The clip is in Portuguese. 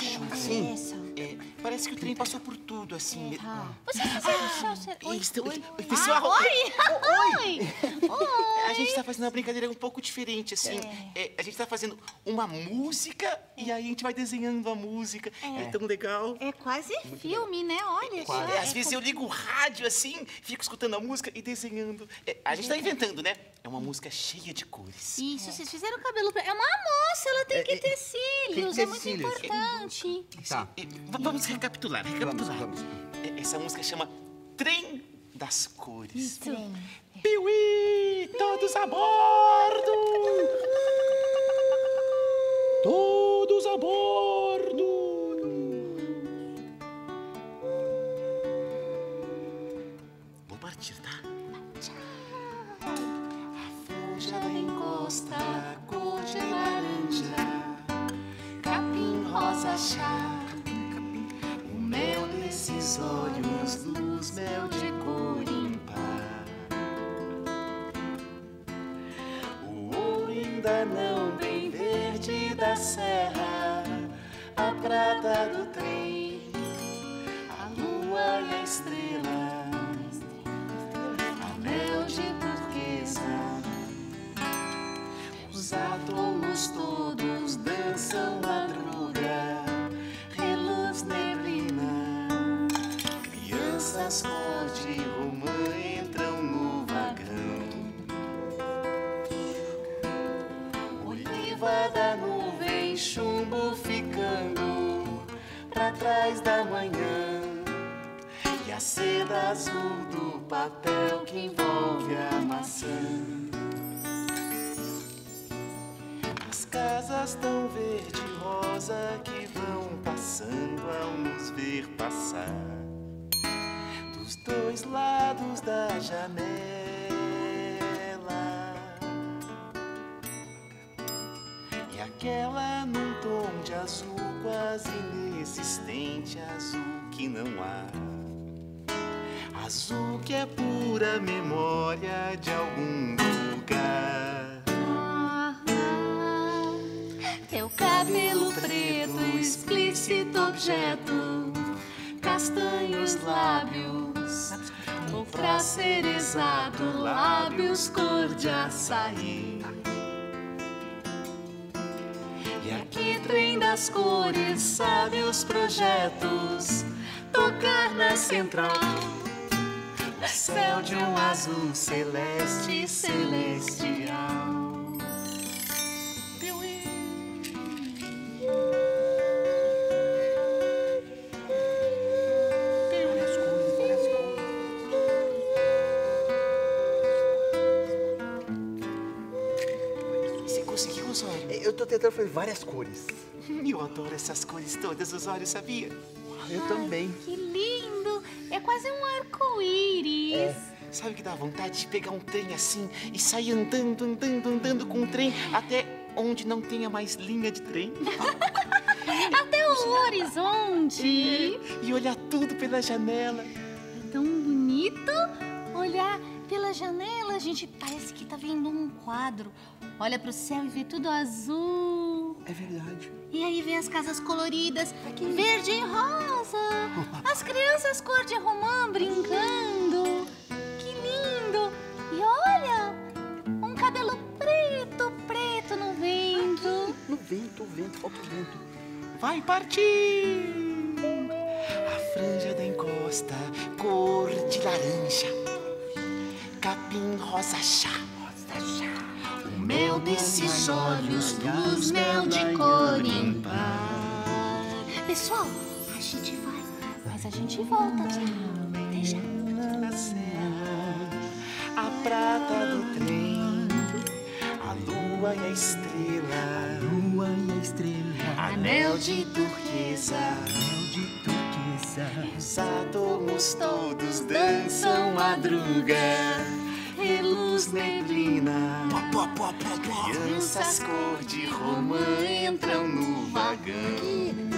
Sim. Parece que o trem passou por tudo, assim. Vocês fizeram o céu... Oi, pessoal! Oi! A gente tá fazendo uma brincadeira um pouco diferente, assim. A gente tá fazendo uma música e aí a gente vai desenhando a música. É tão legal. É quase filme, né? Olha só. Às vezes eu ligo o rádio, assim, fico escutando a música e desenhando. A gente tá inventando, né? É uma música cheia de cores. Isso, vocês fizeram o cabelo... É uma moça, ela tem que ter cílios. É muito importante. Tá. Vamos recapitular. Vamos. Essa música chama Trem das Cores. Trem. Piuí! Todos a bordo! Todos a bordo! Vou partir, tá? A franja da encosta, cor de laranja, capim rosa chá. O mel desses olhos, luz, mel de cor ímpar. O ouro ainda não bem verde da serra, a prata do trem, a lua e a estrela, anel de turquesa. Os átomos todos dançam madruga, reluz neblina, crianças cor de romã entram no vagão. Oliva da nuvem, chumbo ficando pra trás da manhã, e a seda azul do papel que envolve a maçã. As casas tão verde e rosa que vão passando ao nos ver passar dos dois lados da janela. E aquela num tom de azul quase inexistente, azul que não há, azul que é pura memória de algum lugar. Teu cabelo preto, explícito objeto, castanhos lábios, Ou pra ser exato, lábios cor de açaí. E aqui trem das cores, sabe os projetos, tocar na central, o céu de um azul celeste celestial. Você conseguiu, Osório? Eu tô tentando fazer várias cores. Eu adoro essas cores todas, Osório, sabia? Eu também. que lindo! É quase um arco-íris. Sabe o que dá vontade de pegar um trem assim e sair andando com o trem até onde não tenha mais linha de trem? Até o horizonte. E olhar tudo pela janela. É tão bonito olhar pela janela. A gente parece que tá vendo um quadro. Olha pro céu e vê tudo azul. É verdade. E aí vê as casas coloridas, verde e rosa. As crianças cor de romã brincando. Que lindo! E olha, um cabelo preto no vento. No vento, falta o vento. Vai partir! A franja da encosta, cor de laranja, capim rosa chá. O mel desses olhos, luz, mel de cor ímpar. Pessoal, a gente vai, mas a gente volta. Deixa. Na serra, a prata do trem, a lua e a estrela, anel de turquesa, os átomos todos dançam madruga, reluz neblina, crianças cor de romã entram no vagão.